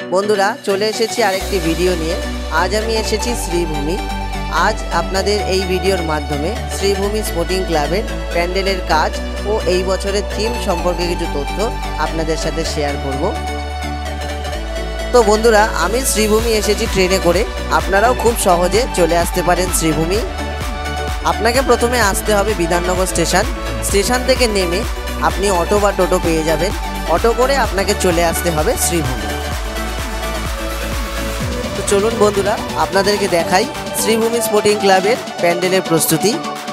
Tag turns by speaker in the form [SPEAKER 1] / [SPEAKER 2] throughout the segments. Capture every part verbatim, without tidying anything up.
[SPEAKER 1] বন্ধুরা চলে এসেছি আরেকটি ভিডিও নিয়ে। আজ আমি এসেছি শ্রীভূমি। আজ আপনাদের এই ভিডিওর মাধ্যমে শ্রীভূমি স্পোর্টিং ক্লাবের প্যান্ডেলের কাজ ও এই বছরের থিম সম্পর্কে কিছু তথ্য আপনাদের সাথে শেয়ার করব। তো বন্ধুরা আমি শ্রীভূমি এসেছি ট্রেনে করে, আপনারাও খুব সহজে চলে আসতে পারেন শ্রীভূমি। আপনাকে প্রথমে আসতে হবে বিধাননগর স্টেশন। স্টেশন থেকে নেমে আপনি অটো বা টোটো পেয়ে যাবেন। অটো করে আপনাকে চলে আসতে হবে শ্রীভূমি। তো চলুন বন্ধুরা আপনাদেরকে দেখাই শ্রীভূমি স্পোর্টিং ক্লাবের প্যান্ডেলের প্রস্তুতি।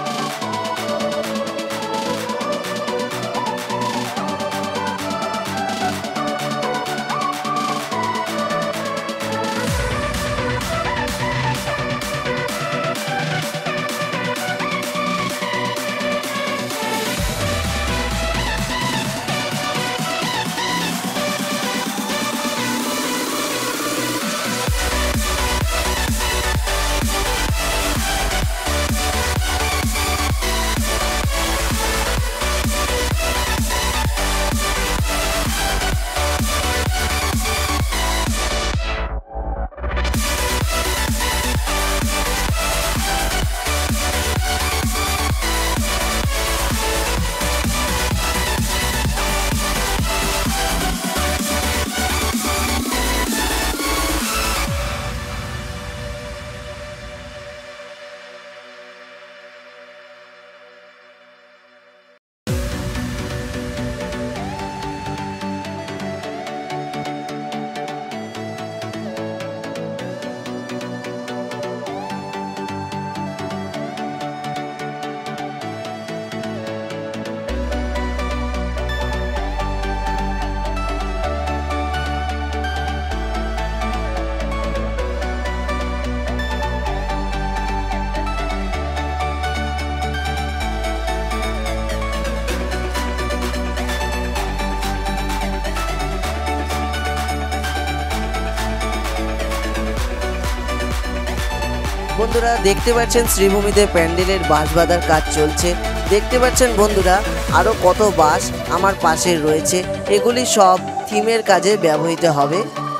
[SPEAKER 1] বন্ধুরা দেখতে পাচ্ছেন শ্রীভূমিতে প্যান্ডেলের বাঁশ বাঁধার কাজ চলছে। দেখতে পাচ্ছেন বন্ধুরা আরও কত বাঁশ আমার পাশে রয়েছে, এগুলি সব থিমের কাজে ব্যবহৃত হবে।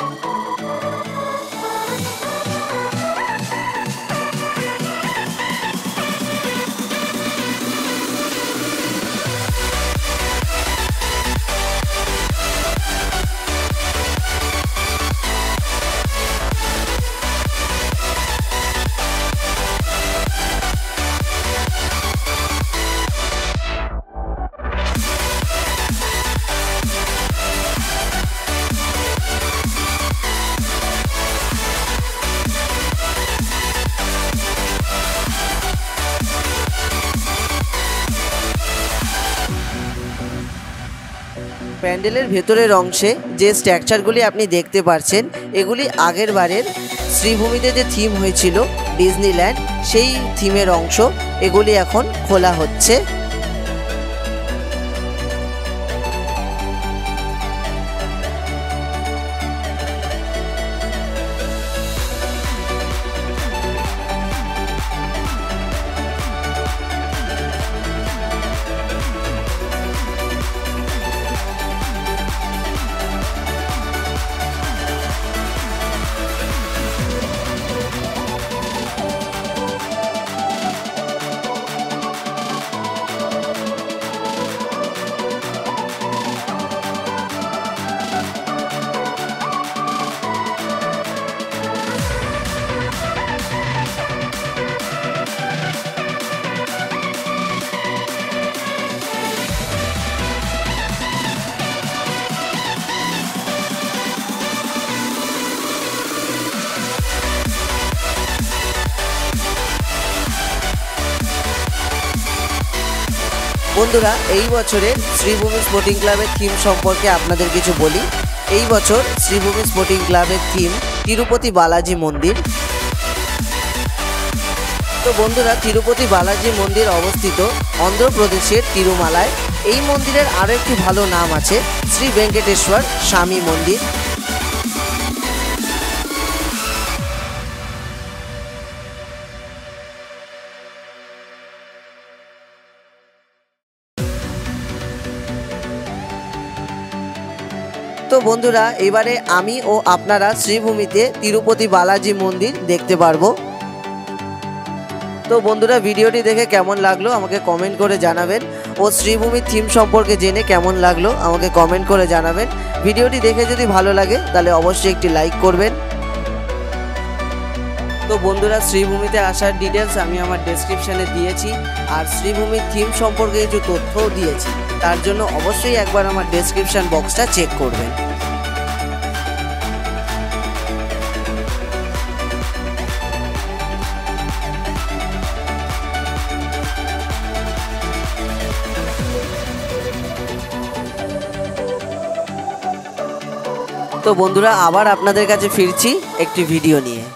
[SPEAKER 1] প্যান্ডেলের ভেতরের অংশে যে স্ট্রাকচারগুলি আপনি দেখতে পাচ্ছেন এগুলি আগের বারের শ্রীভূমিতে যে থিম হয়েছিল ডিজনিল্যান্ড, সেই থিমের অংশ। এগুলি এখন খোলা হচ্ছে। বন্ধুরা এই বছরের শ্রীভূমি স্পোর্টিং ক্লাবের থিম সম্পর্কে আপনাদের কিছু বলি। এই বছর শ্রীভূমি স্পোর্টিং ক্লাবের থিম তিরুপতি বালাজি মন্দির। তো বন্ধুরা তিরুপতি বালাজি মন্দির অবস্থিত অন্ধ্রপ্রদেশের তিরুমালায়। এই মন্দিরের আরও একটি ভালো নাম আছে, শ্রী ভেঙ্কটেশ্বর স্বামী মন্দির। তো তো বন্ধুরা, এবারে আমি ও আপনারা শ্রীভূমিতে তিরুপতি বালাজি মন্দির দেখতে পারবো। তো বন্ধুরা, ভিডিওটি দেখে কেমন লাগলো আমাকে কমেন্ট করে জানাবেন, ও শ্রীভূমির থিম সম্পর্কে জেনে কেমন লাগলো আমাকে কমেন্ট করে জানাবেন। ভিডিওটি দেখে যদি ভালো লাগে তাহলে অবশ্যই একটি লাইক করবেন। তো বন্ধুরা, শ্রীভূমিতে আসার ডিটেলস আমি আমার ডেসক্রিপশানে দিয়েছি, আর শ্রীভূমির থিম সম্পর্কে কিছু তথ্যও দিয়েছি, তার জন্য অবশ্যই একবার আমার ডেসক্রিপশান বক্সটা চেক করবেন। তো বন্ধুরা, আবার আপনাদের কাছে ফিরছি একটি ভিডিও নিয়ে।